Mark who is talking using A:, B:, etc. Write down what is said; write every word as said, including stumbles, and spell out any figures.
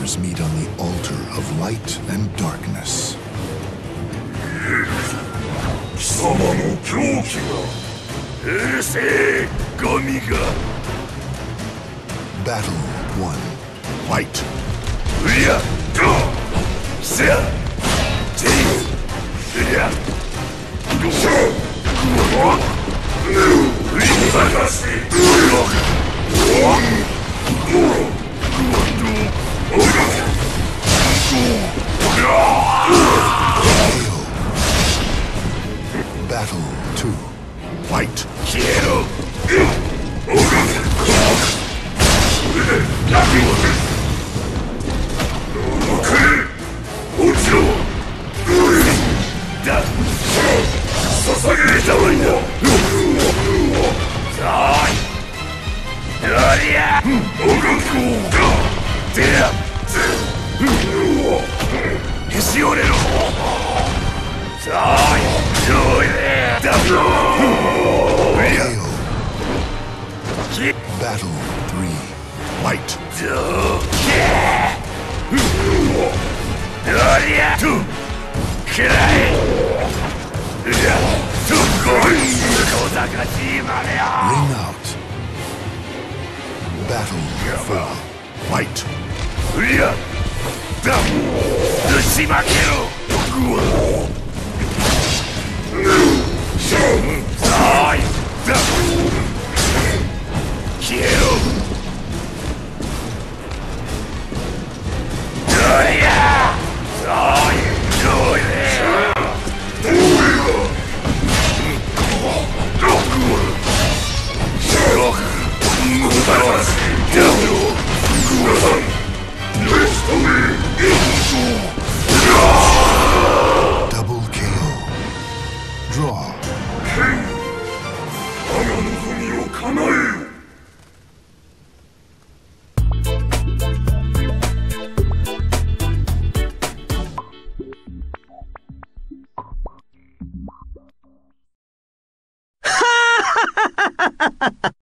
A: warriors meet on the altar of light and darkness.
B: 貴様の狂気がうるせえゴミが
A: Battle one. Fight.
B: うりゃどうせやていうりゃどうせうわうり探してうわうわうわうわ
A: Battle two. Fight.
B: 消えろ落ちろだ捧げれたまいださあいどりゃおがこうだてやへし折れろさあいどれだ
A: Battle three. Fight.
B: どりゃとくらえうりゃとこい小賢しいまでよ
A: Ring out. Battle four. Fight.
B: うりゃだぶちまけろさあいだ